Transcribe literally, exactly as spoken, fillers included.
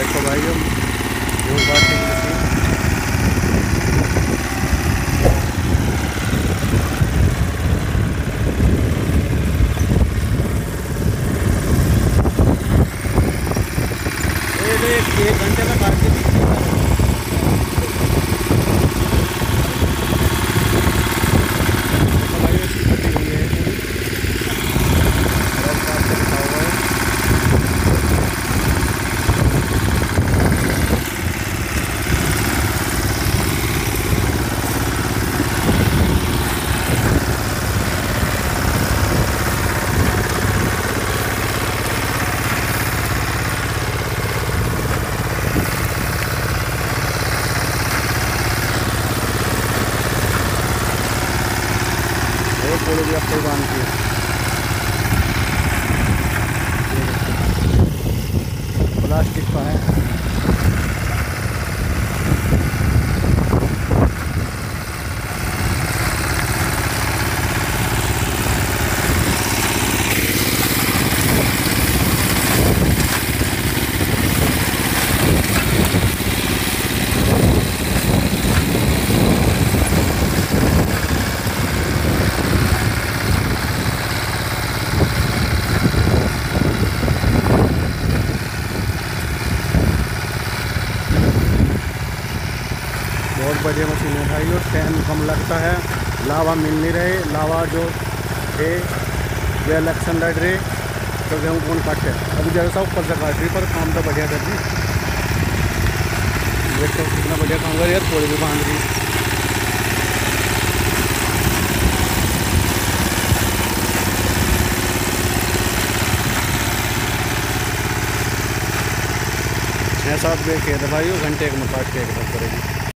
देखो भाइयों जो बात की मशीन एक घंटे में काट दी पूरे भी आपको बांध की प्लास्टिक का है। बहुत बढ़िया मशीन है भाई, और टाइम कम लगता है, लावा मिल नहीं रहे, लावा जो है वे इलेक्शन लड़ रहे तो गेहूँ कौन काटे। अभी जैसा ऊपर से काट रही पर काम तो बढ़िया कर दी। देखो कितना बढ़िया काम कर रही है, थोड़ी भी बांध रही। छः सात बजे खेत भाई घंटे एक में काट के एकदम करेगी।